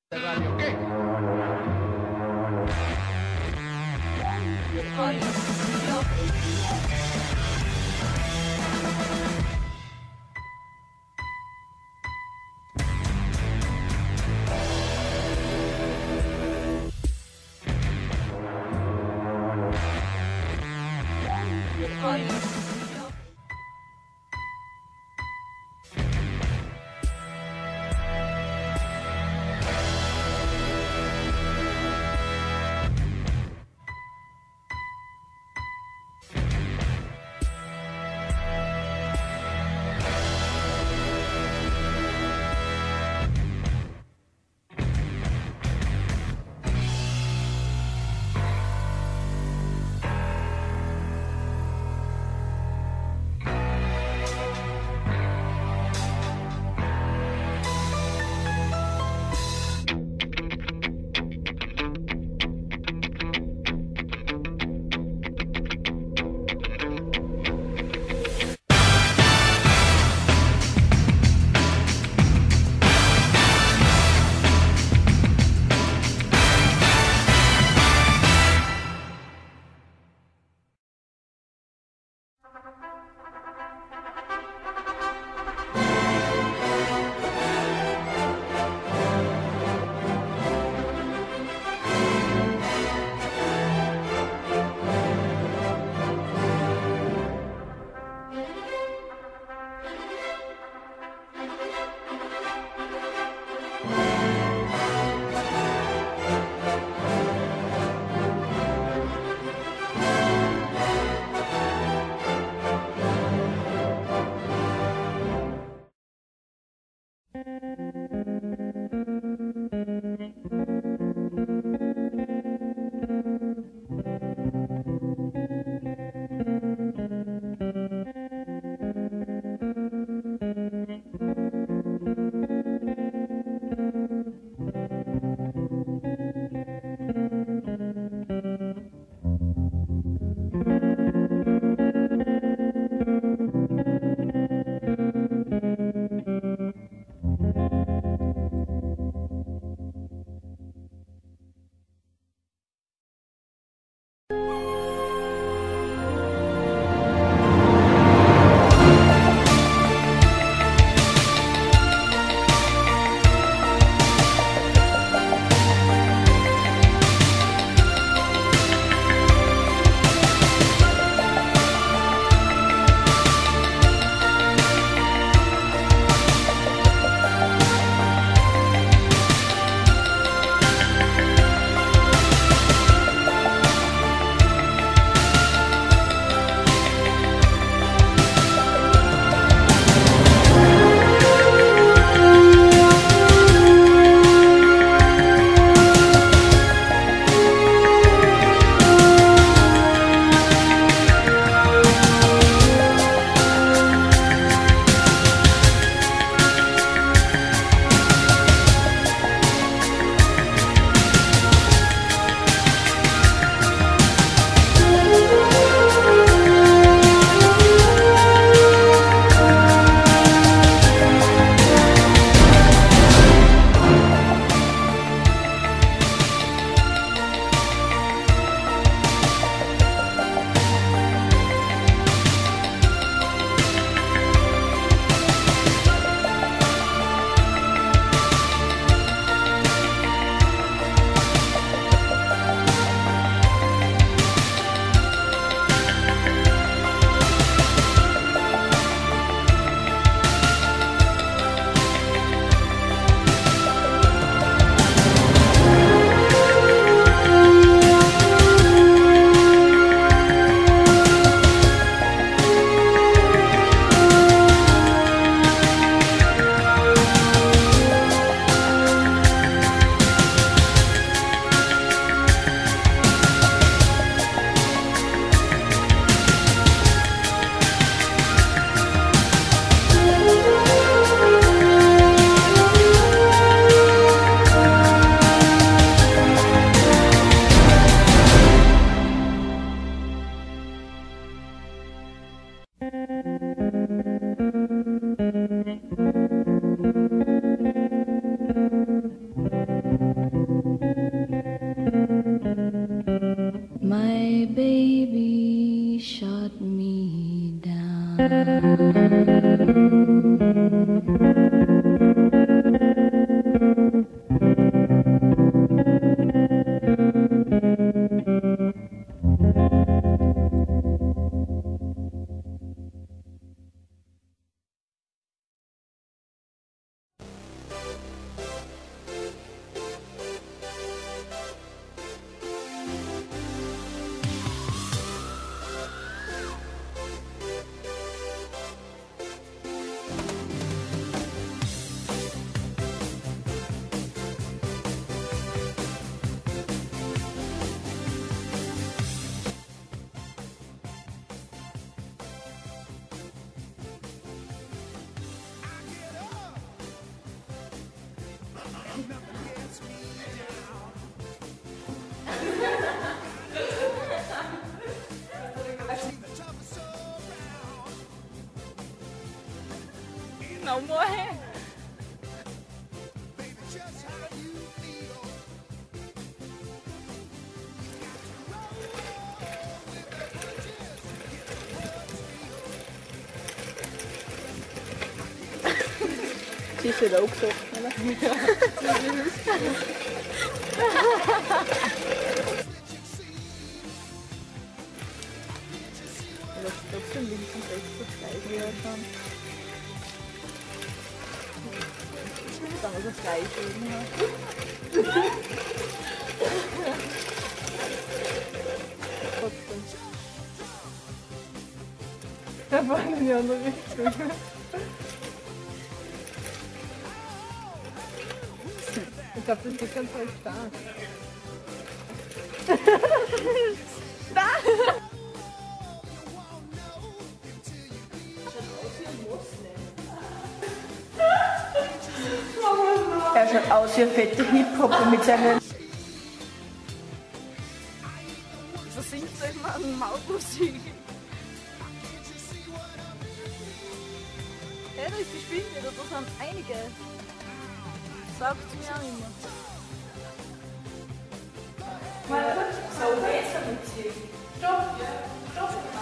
de radio, ¿qué? Não morrer. Sie ist wieder auch gesoffen, oder? Aber es ist trotzdem links und rechts das gleiche ja schon. Dann ist das gleiche irgendwie. Trotzdem. Da war in die andere Richtung. Ich glaube, das geht ganz voll stark. Da! Er schaut aus wie ein fetter Hip-Hopper mit seinen... Wieso singt so immer an Mautmusik? Ja, da ist die Spinne, da sind einige. Sagt sie mir auch immer. Mal kurz, so besser mit sie. Stopp, ja, stopp.